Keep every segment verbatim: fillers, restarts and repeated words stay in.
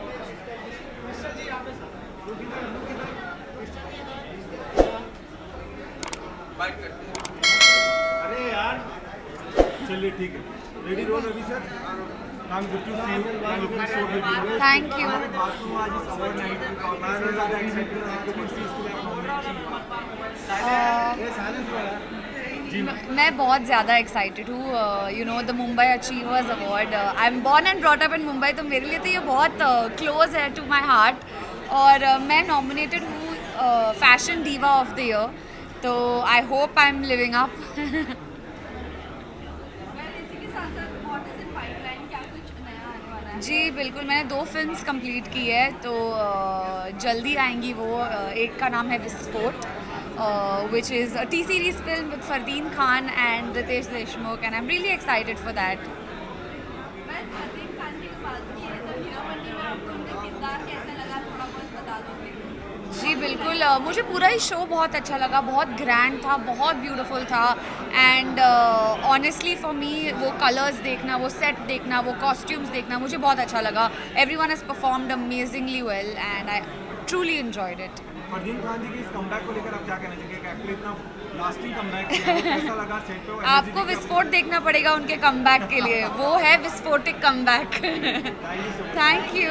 Bite करते हैं। अरे यार चलिए ठीक है। Ready roll Ravi sir. I'm good to see you. I'm looking so good. Thank you. मैं बहुत ज़्यादा एक्साइटेड हूँ। You know the Mumbai achievers award. I am born and brought up in Mumbai, तो मेरे लिए तो ये बहुत क्लोज uh, है टू माई हार्ट। और uh, मैं नॉमिनेटेड हूँ fashion diva of the year, तो I hope I am living up. जी बिल्कुल, मैंने दो फिल्म्स कंप्लीट की है, तो uh, जल्दी आएंगी वो। uh, एक का नाम है Visfot, which is a T series film with Fardeen Khan and Riteish Deshmukh, and I am really excited for that. जी बिल्कुल, uh, मुझे पूरा ही शो बहुत अच्छा लगा। बहुत ग्रैंड था, बहुत ब्यूटीफुल था, एंड ऑनेस्टली फॉर मी वो कलर्स देखना, वो सेट देखना, वो कॉस्ट्यूम्स देखना मुझे बहुत अच्छा लगा। Everyone has performed amazingly well and I truly enjoyed it. Fardeen Khan ji की इस कमबैक को लेकर आप क्या कहना चाहेंगे? एक्चुअली इतना लास्टिंग कमबैक कैसा लगा सेट पे? आपको विस्फोट देखना पड़ेगा उनके कमबैक के लिए, वो है विस्फोटिक कमबैक। Thank you.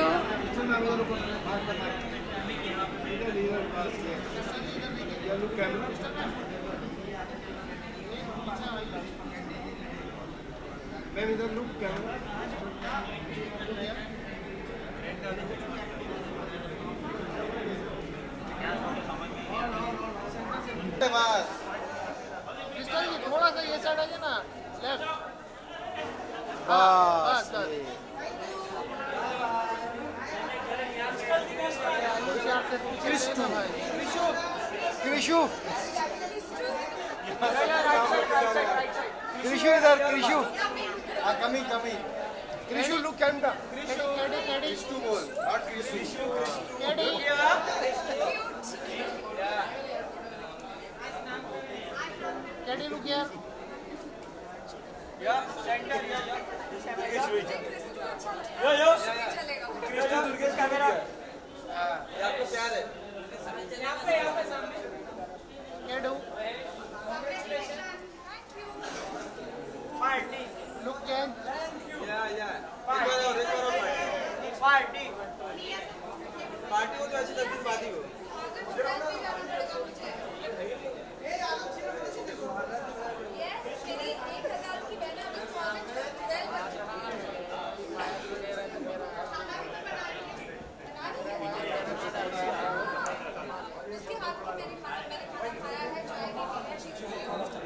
मैम इधर लुक कैमरा। थोड़ा सा ये साइड आइए ना, लेफ्ट। बस कृषु कृषु इधर कृषु कमी कमी कृषु लुक कैमरा। कृषु कृषु बोल नॉट कृषु। कैडी लुक यार। या सेंटर या यो यो कृष्ण दुर्गेश कैमरा। ये आपको प्यार है। यहां पे यहां पे सामने कैडू पार्टी लुक कैन। या या पार्टी पार्टी पार्टी हो तो ऐसी लगती पार्टी हो। उसके हाथ की मैंने खाना मैंने खाना खाया है, चाय भी पी है।